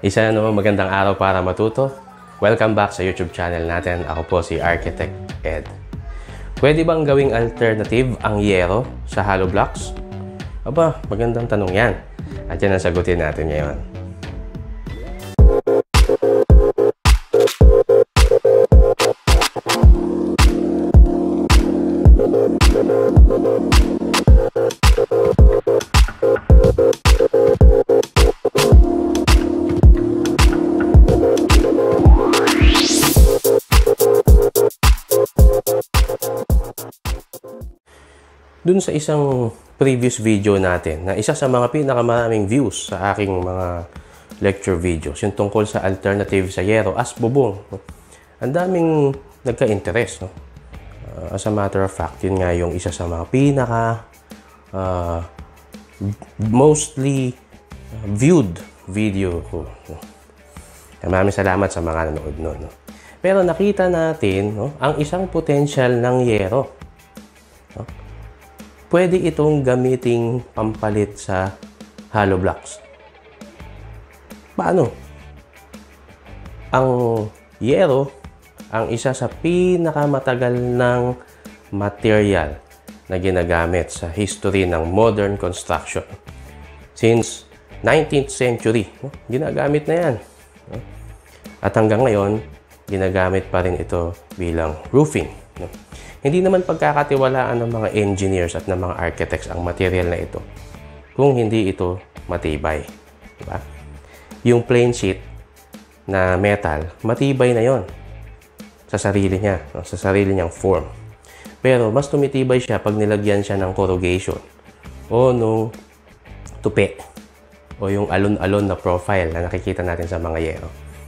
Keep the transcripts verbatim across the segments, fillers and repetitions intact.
Isa na naman magandang araw para matuto. Welcome back sa YouTube channel natin. Ako po si Architect Ed. Pwede bang gawing alternative ang yero sa hollow blocks? Aba, magandang tanong yan. At yan ang sagutin natin ngayon. Dun sa isang previous video natin, na isa sa mga pinakamaraming views sa aking mga lecture videos, yung tungkol sa alternative sa yero as bubong. Ang daming nagka-interest. No? Uh, as a matter of fact, yun nga yung isa sa mga pinaka uh, mostly viewed video ko. No? Maraming salamat sa mga nanood nun. No? Pero nakita natin no, ang isang potential ng yero. No? Pwede itong gamiting pampalit sa hollow blocks. Paano? Ang yero, ang isa sa pinakamatagal ng material na ginagamit sa history ng modern construction. Since nineteenth century, ginagamit na yan. At hanggang ngayon, ginagamit pa rin ito bilang roofing. Hindi naman pagkakatiwalaan ng mga engineers at ng mga architects ang material na ito kung hindi ito matibay. Diba? Yung plain sheet na metal, matibay na yon sa sarili niya, sa sarili niyang form. Pero mas tumitibay siya pag nilagyan siya ng corrugation o nung tupi o yung alon-alon na profile na nakikita natin sa mga yero.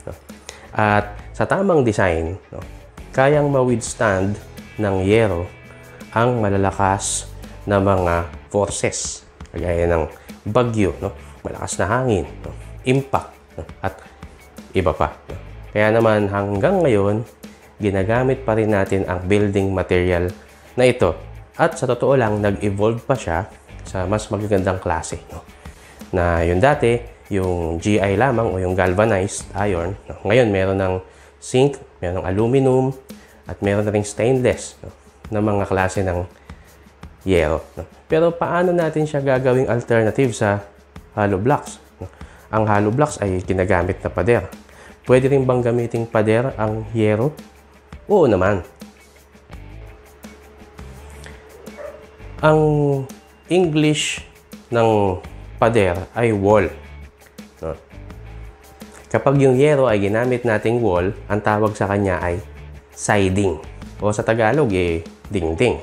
At sa tamang design, kayang ma-withstand ng yero ang malalakas na mga forces kagaya ng bagyo, no? Malakas na hangin, no? Impact, no? At iba pa. No? Kaya naman hanggang ngayon ginagamit pa rin natin ang building material na ito at sa totoo lang nag-evolve pa siya sa mas magagandang klase, no? Na yung dati yung G I lamang o yung galvanized iron, no? Ngayon meron ng zinc, meron ng aluminum at meron na ring stainless, no, na mga klase ng yero. No. Pero paano natin siya gagawing alternative sa hollow blocks? No. Ang hollow blocks ay ginagamit na pader. Pwede rin bang gamiting pader ang yero? Oo naman. Ang English ng pader ay wall. No. Kapag yung yero ay ginamit nating wall, ang tawag sa kanya ay siding. O sa Tagalog, eh, dingding.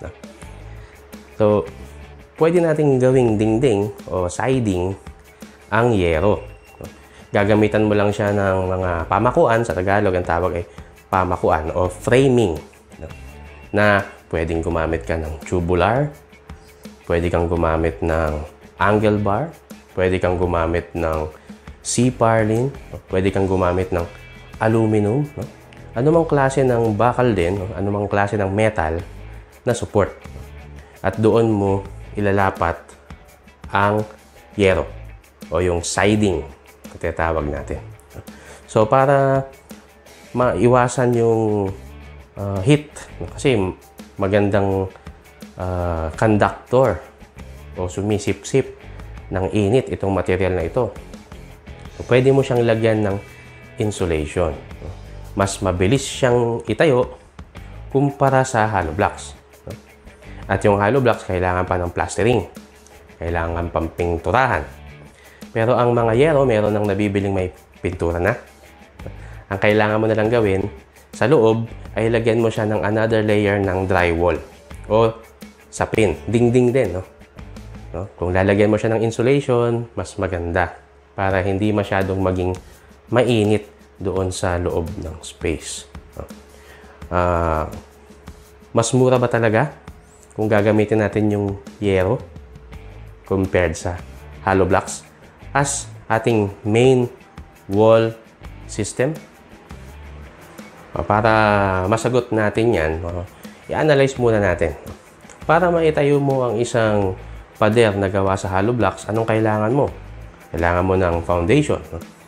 So, pwede natin gawing dingding o siding ang yero. Gagamitan mo lang siya ng mga pamakuan. Sa Tagalog, ang tawag ay pamakuan o framing. Na pwedeng gumamit ka ng tubular, pwede kang gumamit ng angle bar, pwede kang gumamit ng C-purlin, pwede kang gumamit ng aluminum, no? Anumang klase ng bakal din, anumang klase ng metal na support. At doon mo ilalapat ang yero o yung siding na tinatawag natin. So para maiwasan yung uh, heat, kasi magandang uh, conductor o sumisip-sip ng init itong material na ito. So, pwede mo siyang lagyan ng insulation. Mas mabilis siyang itayo kumpara sa hollow blocks. At yung hollow blocks, kailangan pa ng plastering. Kailangan pang pinturahan. Pero ang mga yero, meron nang nabibiling may pintura na. Ang kailangan mo na lang gawin, sa loob, ay lagyan mo siya ng another layer ng drywall. O sapin. Dingding din, no? No? Kung lalagyan mo siya ng insulation, mas maganda. Para hindi masyadong maging mainit doon sa loob ng space. Uh, mas mura ba talaga kung gagamitin natin yung yero compared sa hollow blocks as ating main wall system? Uh, para masagot natin yan, uh, i-analyze muna natin. Para maitayo mo ang isang pader na gawa sa hollow blocks, anong kailangan mo? Kailangan mo ng foundation.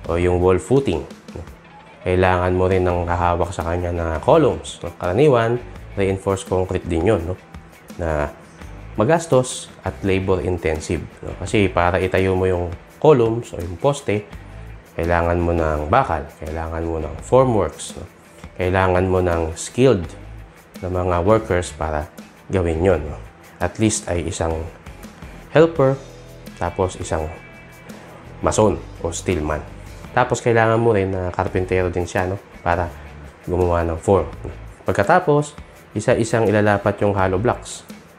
o yung wall footing. Kailangan mo rin ng kahawak sa kanya na columns. Karaniwan, reinforced concrete din yun, no? Na magastos at labor intensive. No? Kasi para itayo mo yung columns o yung poste, kailangan mo ng bakal, kailangan mo ng formworks, no? Kailangan mo ng skilled na mga workers para gawin yun. No? At least ay isang helper, tapos isang mason o steelman. Tapos kailangan mo rin na karpentero din siya, no? Para gumawa ng form. Pagkatapos, isa-isang ilalapat yung hollow blocks.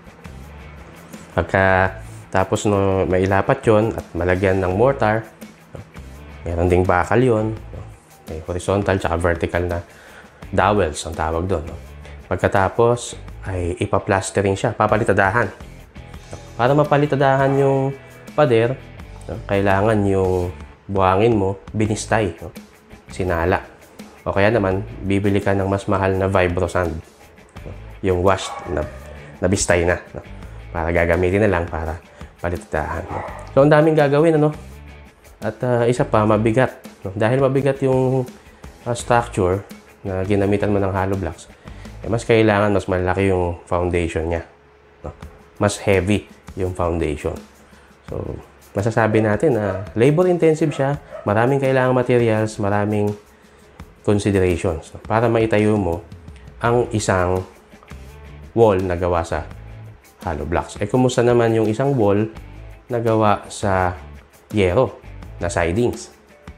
Pagka tapos no, mailapat yon at malagyan ng mortar, no? Meron ding bakal yon, no? May horizontal tsaka vertical na dowels ang tawag doon. No? Pagkatapos ay ipa-plastering siya, papalitadahan. Para mapalitadahan yung pader, no? Kailangan yung buhangin mo, binistay, no? Sinala. O kaya naman, bibili ka ng mas mahal na vibro sand. No? Yung washed na nabistay na. No? Para gagamitin na lang para palitadahan. No? So, ang daming gagawin, ano? At uh, isa pa, mabigat. No? Dahil mabigat yung uh, structure na ginamitan mo ng hollow blocks, eh, mas kailangan, mas malaki yung foundation niya. No? Mas heavy yung foundation. So, masasabi natin na labor-intensive siya, maraming kailangang materials, maraming considerations, no? Para maitayo mo ang isang wall na gawa sa hollow blocks. Eh, kumusta naman yung isang wall na gawa sa yero na sidings?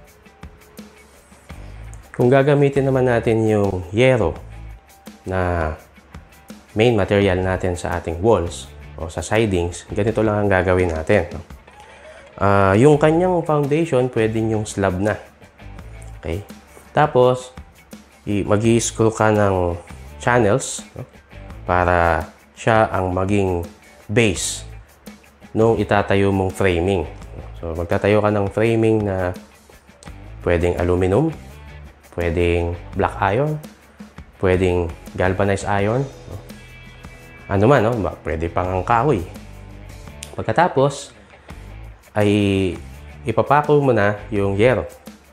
Kung gagamitin naman natin yung yero na main material natin sa ating walls o sa sidings, ganito lang ang gagawin natin. No? Uh, yung kanyang foundation, pwedeng yung slab na. Okay? Tapos, mag-i-screw ka ng channels, no? Para siya ang maging base nung itatayo mong framing. So, magtatayo ka ng framing na pwedeng aluminum, pwedeng black iron, pwedeng galvanized iron, no? Ano man, no? Pwede pang ang kahoy. Pagkatapos, ay ipapako mo na yung yero.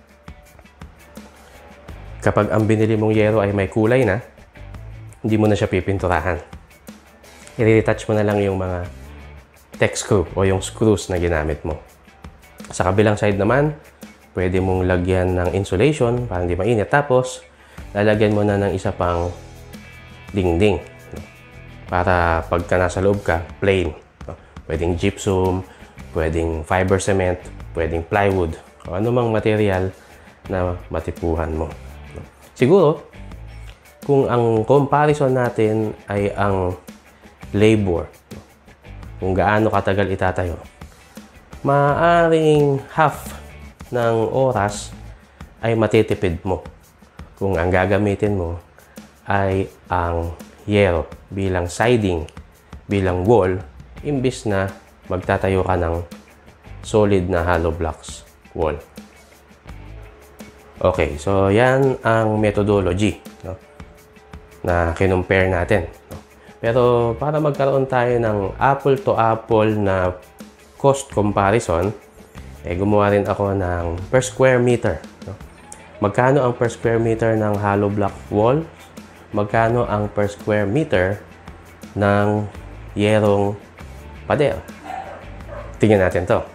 Kapag ang binili mong yero ay may kulay na, hindi mo na siya pipinturahan. I-retouch mo na lang yung mga tech screw o yung screws na ginamit mo. Sa kabilang side naman, pwede mong lagyan ng insulation para hindi mainit. Tapos, lalagyan mo na ng isa pang dingding. Para pagka nasa loob ka, plain. Pwedeng gypsum, pwedeng fiber cement, pwedeng plywood, o anumang material na matipuhan mo. Siguro, kung ang comparison natin ay ang labor, kung gaano katagal itatayo, maaaring half ng oras ay matitipid mo kung ang gagamitin mo ay ang yero bilang siding, bilang wall, imbis na magtatayo ka ng solid na hollow blocks wall. Okay, so yan ang methodology, no, na kinumpare natin. No? Pero para magkaroon tayo ng apple to apple na cost comparison, eh, gumawa rin ako ng per square meter. No? Magkano ang per square meter ng hollow block wall? Magkano ang per square meter ng yerong pader? Tingnan natin to.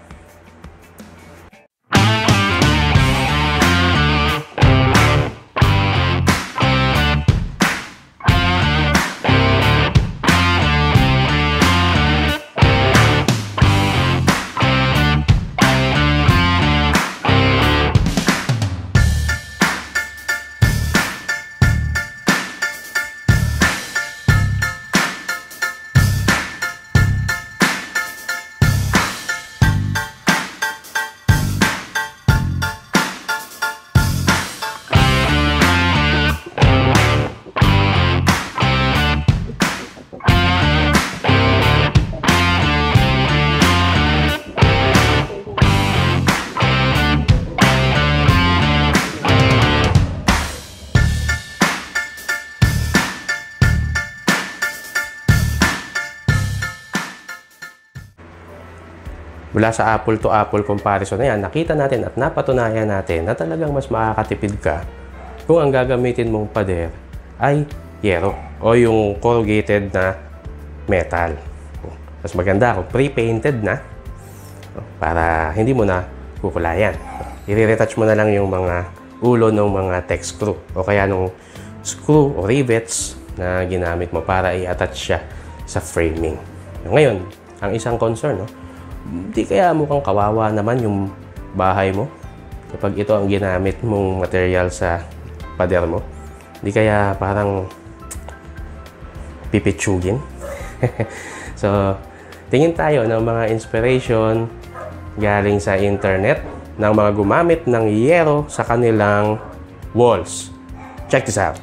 mula sa apple to apple comparison na yan, nakita natin at napatunayan natin na talagang mas makakatipid ka kung ang gagamitin mong pader ay yero o yung corrugated na metal. Mas maganda kung pre-painted na para hindi mo na kukulayan. I-retouch mo na lang yung mga ulo ng mga tech screw o kaya nung screw o rivets na ginamit mo para i-attach siya sa framing. Ngayon, ang isang concern, no? Di kaya mukhang kawawa naman yung bahay mo kapag ito ang ginamit mong material sa pader mo? Di kaya parang pipitsugin? So, tingin tayo ng mga inspiration galing sa internet ng mga gumamit ng yero sa kanilang walls. Check this out!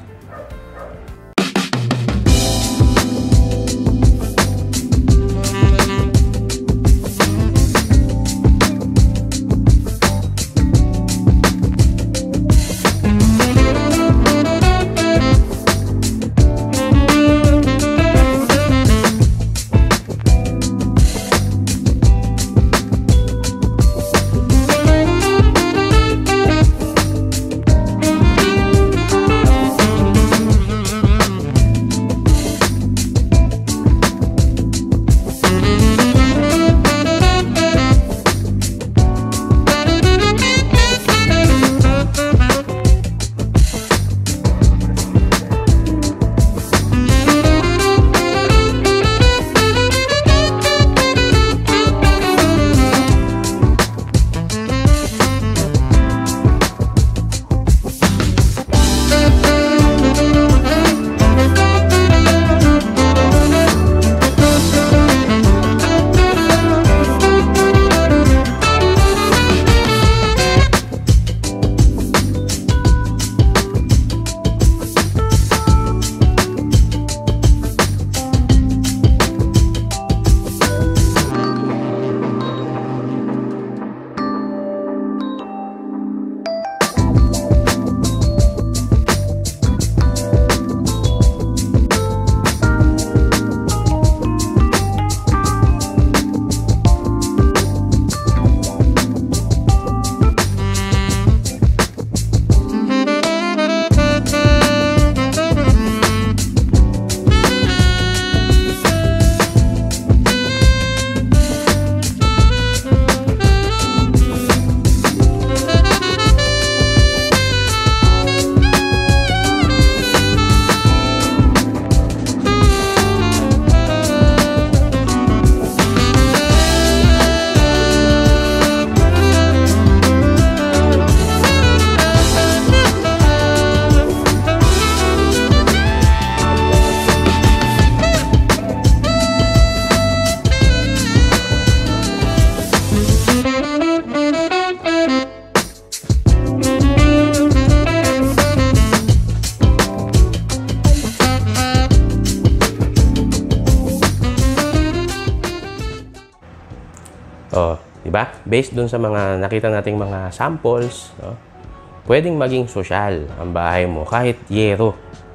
Oh, di ba? Based dun sa mga nakita nating mga samples, no? Pwedeng maging sosyal ang bahay mo kahit yero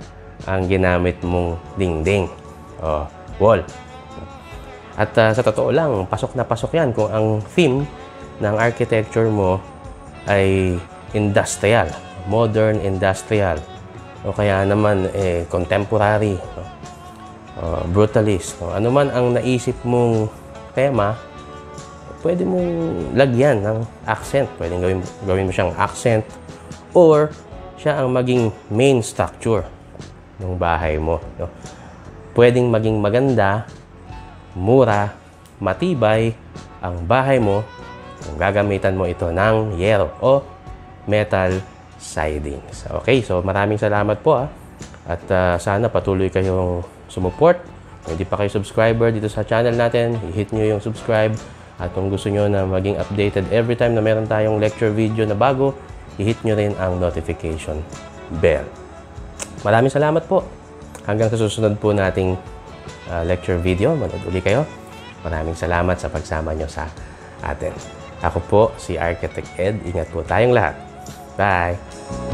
ang ginamit mong dingding o wall. At uh, sa totoo lang, pasok na pasok yan kung ang theme ng architecture mo ay industrial, modern industrial, o kaya naman eh, contemporary, no? uh, brutalist. No? Ano man ang naisip mong tema, pwede mong lagyan ng accent. Pwede gawin, gawin mo siyang accent or siya ang maging main structure ng bahay mo. No? Pwedeng maging maganda, mura, matibay ang bahay mo kung gagamitan mo ito ng yero o metal sidings. Okay, so maraming salamat po ah. At uh, sana patuloy kayong sumuport. Kung hindi pa kayo subscriber dito sa channel natin, i-hit nyo yung subscribe. At kung gusto nyo na maging updated every time na meron tayong lecture video na bago, i-hit nyo rin ang notification bell. Maraming salamat po. Hanggang sa susunod po nating uh, lecture video, manood uli kayo. Maraming salamat sa pagsama nyo sa atin. Ako po si Architect Ed. Ingat po tayong lahat. Bye!